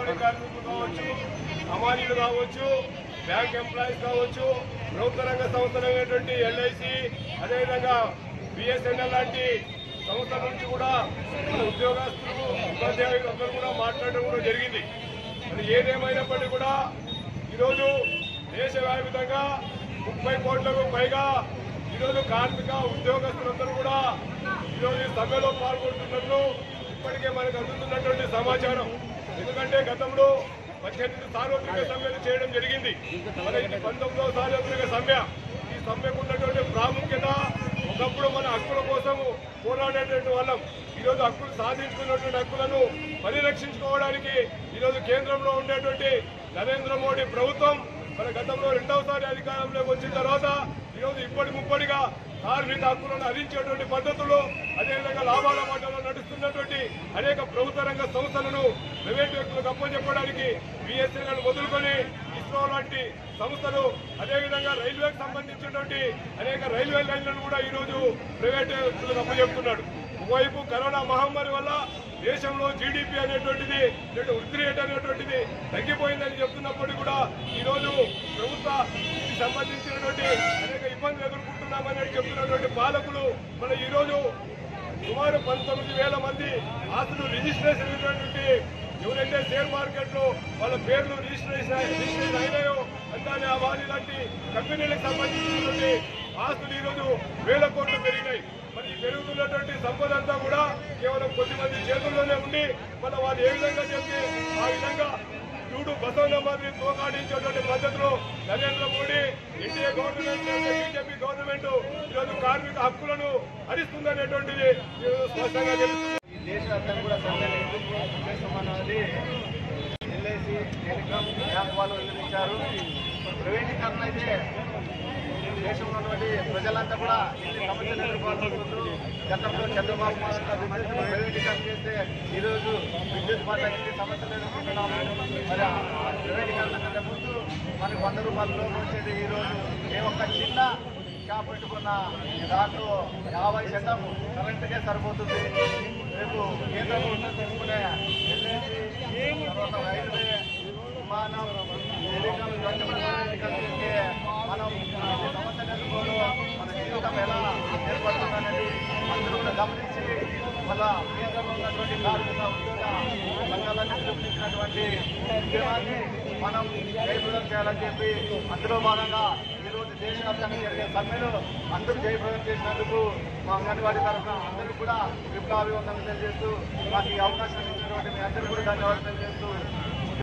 పాడి కార్మికులు కావచ్చు, హమాలీలు కావచ్చు, బ్యాంక్ ఎంప్లాయీస్ కావచ్చు, ప్రభుత్వ రంగ సంస్థలైనటువంటి ఎల్ఐసి, అదేవిధంగా బిఎస్ఎన్ఎల్ లాంటి సంస్థల నుంచి కూడా మన ఉద్యోగస్తులు, ఉపాధ్యాయులు అందరూ కూడా మాట్లాడడం కూడా జరిగింది. మరి ఏదేమైనప్పటికీ కూడా ఈరోజు దేశవ్యాప్తంగా 30 కోట్లకు పైగా ఈరోజు కార్మిక ఉద్యోగస్తులందరూ కూడా ఈరోజు ఈ సమ్మెలో పాల్గొంటున్నట్లు ఇప్పటికే మనకు అందుతున్నటువంటి సమాచారం. ఎందుకంటే గతంలో 18 సార్వత్రిక సమ్మెలు చేయడం జరిగింది. మన ఇది 19వ సార్వత్రిక సమ్మె. ఈ సమ్మెకు ఉన్నటువంటి ప్రాముఖ్యత, ఒకప్పుడు మన హక్కుల కోసం పోరాడేటువంటి వాళ్ళం ఈరోజు హక్కులు సాధించుకున్నటువంటి హక్కులను పరిరక్షించుకోవడానికి ఈరోజు కేంద్రంలో ఉండేటువంటి నరేంద్ర మోడీ ప్రభుత్వం మన గతంలో 2వసారి అధికారంలోకి వచ్చిన తర్వాత ఈరోజు ముప్పటిగా కార్మిక హక్కులను హరించేటువంటి పద్ధతులు, అదేవిధంగా లాభాల మాటలో నడుస్తున్నటువంటి అనేక ప్రభుత్వ రంగ సంస్థలను ప్రైవేటు వ్యక్తులకు అప్పచెప్పడానికి బిఎస్ఎన్ఎల్ మొదలుకొని ఇస్రో లాంటి సంస్థలు, అదేవిధంగా రైల్వేకి సంబంధించినటువంటి అనేక రైల్వే లైన్లను కూడా ఈరోజు ప్రైవేటు వ్యక్తులకు అప్పచెప్తున్నాడు. ఒకవైపు కరోనా మహమ్మారి వల్ల దేశంలో జీడీపీ అనేటువంటిది, వృద్ధి రేట్ అనేటువంటిది తగ్గిపోయిందని చెప్తున్నప్పటికీ కూడా ఈరోజు ప్రభుత్వ సంబంధించినటువంటి అనేక ఇబ్బందులు ఎదుర్కొంటున్నామని చెప్తున్నటువంటి పాలకులు మన ఈరోజు సుమారు 19,000 మంది ఆస్తులు రిజిస్ట్రేషన్ అయినటువంటి ఎవరైతే షేర్ మార్కెట్ లో వాళ్ళ పేర్లు రిజిస్ట్రేషన్ అయినాయో అందాని అవాని లాంటి కంపెనీలకు సంబంధించినటువంటి ఆస్తులు ఈరోజు 1000 కోట్లు పెరిగినాయి. మరి ఈ పెరుగుతున్నటువంటి సంపద అంతా కూడా కేవలం కొద్దిమంది చేతుల్లోనే ఉండి మన వాళ్ళు ఏ విధంగా చెప్తే ఆ విధంగా చూడు బసవన్న మాదిరి తోకాడించేటువంటి పద్ధతిలో Narendra Modi, NDA government, BJP government ఈరోజు కార్మిక హక్కులను హరిస్తుందనేటువంటిది స్పష్టంగా తెలుస్తుంది. దేశవ్యాప్తంగా కూడా సమ్మెలు చేస్తామన్నది ఎల్ఐసి, టెలికాం, బ్యాంక్ వాళ్ళు నిర్ణయించారు. ప్రైవేటీకరణ అయితే దేశంలో ఉన్నటువంటి ప్రజలంతా కూడా ఎన్ని సమస్యలు ఎదుర్కోవాల్సిందో. గతంలో చంద్రబాబు నాయుడు ప్రైవేటీకరణ చేస్తే ఈరోజు విద్యుత్ పట్ల ఎన్ని సమస్యలు ఎదుర్కొంటున్నాము. మరి ప్రైవేటీకరణ కంటే ముందు మనకు 100 రూపాయల లోపు వచ్చేది ఈరోజు ఏ ఒక్క చిన్న షాప్ పెట్టుకున్న దాంట్లో 50% కరెంటుకే సరిపోతుంది. రేపు కేంద్రంలో తీసుకునే తర్వాత రైల్వే, విమానం, టెలికాం చేస్తే మనం సమస్యలు ఎదుర్కోవడం, మన జీవితం ఎలా ఏర్పడుతుందనేది అందరూ కూడా గమనించి మళ్ళా కేంద్రంలో ఉన్నటువంటి కార్మిక ఉద్యోగ సంఘాలను పిలుపునిచ్చినటువంటి ఉద్యమాన్ని మనం జయప్రదం చేయాలని చెప్పి అందులో భాగంగా ఈరోజు దేశవ్యాప్తంగా జరిగే సమ్మెలో అందరూ జయప్రదం చేసినందుకు మా అంగన్వాడీ తరఫున అందరూ కూడా విప్లవాభివందనలు తెలియజేస్తూ మాకు ఈ అవకాశం ఇచ్చినటువంటి మీ అందరూ కూడా ధన్యవాదాలు తెలియజేస్తూ